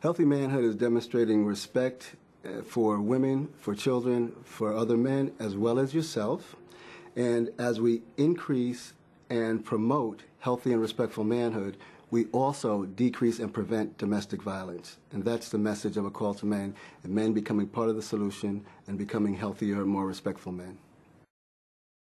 Healthy manhood is demonstrating respect for women, for children, for other men, as well as yourself. And as we increase and promote healthy and respectful manhood, we also decrease and prevent domestic violence. And that's the message of A Call to Men, and men becoming part of the solution and becoming healthier, more respectful men.